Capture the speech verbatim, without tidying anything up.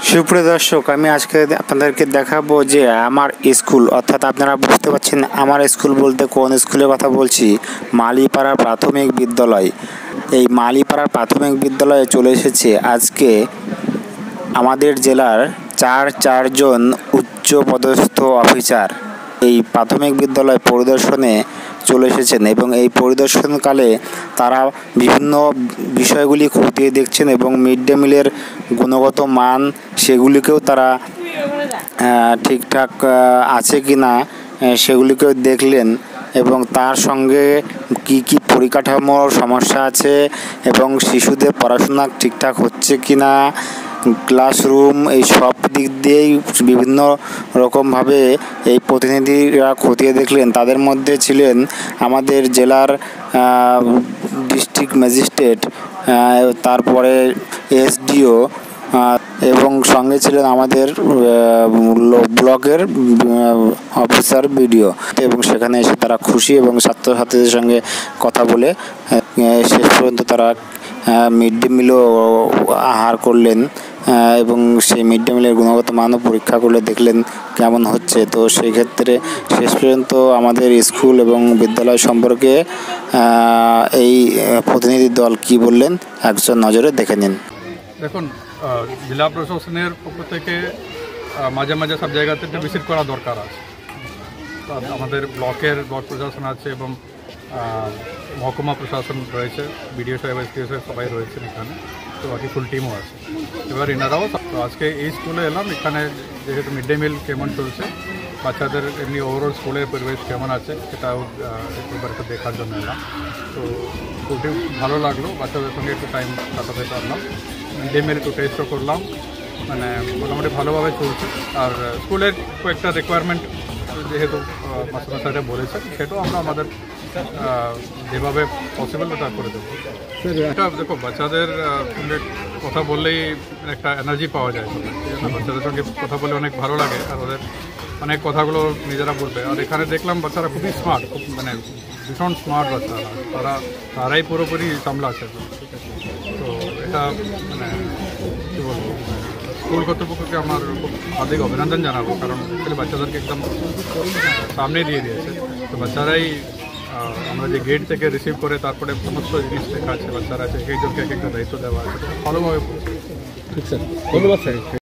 সুপ্রিয় দর্শক, আমি আজকে আপনাদেরকে দেখাবো যে আমার স্কুল, অর্থাৎ আপনারা বুঝতে পারছেন আমার স্কুল বলতে কোন স্কুলের কথা বলছি। মালিপাড়া প্রাথমিক বিদ্যালয়। এই মালিপাড়া প্রাথমিক বিদ্যালয়ে চলে এসেছে আজকে আমাদের জেলার চার চারজন উচ্চপদস্থ অফিসার এই প্রাথমিক বিদ্যালয় পরিদর্শনে চলে এসেছেন এবং এই পরিদর্শনকালে তারা বিভিন্ন বিষয়গুলি খতিয়ে দেখছেন এবং মিড ডে মিলের গুণগত মান সেগুলিকেও তারা ঠিকঠাক আছে কি না সেগুলিকেও দেখলেন এবং তার সঙ্গে কি কি পরিকাঠামোর সমস্যা আছে এবং শিশুদের পড়াশোনা ঠিকঠাক হচ্ছে কি না, ক্লাসরুম, এই সব দিক দিয়েই বিভিন্ন রকমভাবে এই প্রতিনিধিরা খতিয়ে দেখলেন। তাদের মধ্যে ছিলেন আমাদের জেলার ডিস্ট্রিক্ট ম্যাজিস্ট্রেট, তারপরে এসডিও এবং সঙ্গে ছিলেন আমাদের ব্লকের অফিসার বিডিও এবং সেখানে এসে তারা খুশি এবং ছাত্রছাত্রীদের সঙ্গে কথা বলে শেষ পর্যন্ত তারা মিড ডে মিলও আহার করলেন এবং সেই মিড ডে মিলের গুণগত মানও পরীক্ষা করলে দেখলেন কেমন হচ্ছে। তো সেই ক্ষেত্রে শেষ পর্যন্ত আমাদের স্কুল এবং বিদ্যালয় সম্পর্কে এই প্রতিনিধি দল কি বললেন একজন নজরে দেখে নিন। দেখুন, জেলা প্রশাসনের পক্ষ থেকে মাঝে মাঝে সব জায়গাতে ভিজিট করা দরকার আছে। আমাদের ব্লকের ব্লক প্রশাসন আছে এবং মহকুমা প্রশাসন রয়েছে, বিডিও সাহেব এসডিও সাহেব সবাই রয়েছেন এখানে, তো বাকি ফুল টিমও আছে। এবার এনারাও তো আজকে এই স্কুলে এলাম, এখানে যেহেতু মিড ডে মিল কেমন চলছে, বাচ্চাদের এমনি ওভারঅল স্কুলের পরিবেশ কেমন আছে সেটাও একবার একটু দেখার জন্য এলাম। তো খুবই ভালো লাগলো, বাচ্চাদের সঙ্গে একটু টাইম কাটাতে পারলাম, মিড ডে মিল একটু টেস্টও করলাম, মানে মোটামুটি ভালোভাবে চলছে। আর স্কুলের কয়েকটা রিকোয়ারমেন্ট যেহেতু মাস্টার স্যারে বলেছেন সেটাও আমরা আমাদের যেভাবে পসিবল ওটা করে দেবো। এটা দেখো, বাচ্চাদের সঙ্গে কথা বললেই একটা এনার্জি পাওয়া যায়, বাচ্চাদের সঙ্গে কথা বলে অনেক ভালো লাগে আর ওদের অনেক কথাগুলো নিজেরা বলবে। আর এখানে দেখলাম বাচ্চারা খুবই স্মার্ট, খুব মানে ভীষণ স্মার্ট বাচ্চারা, তারা তারাই পুরোপুরি সামলাচ্ছে। তো এটা মানে কী বলবো, স্কুল কর্তৃপক্ষকে আমার খুব হার্দিক অভিনন্দন জানাবো, কারণ অ্যাকচুয়ালি বাচ্চাদেরকে একদম সামনে দিয়ে দিয়েছে। তো বাচ্চারাই আমরা যে গেট থেকে রিসিভ করে তারপরে সমস্ত জিনিস শেখাচ্ছে, বাচ্চারা আছে একজনকে এক একটা দায়িত্ব দেওয়া আছে, ভালোভাবে। ঠিক স্যার, ধন্যবাদ স্যার।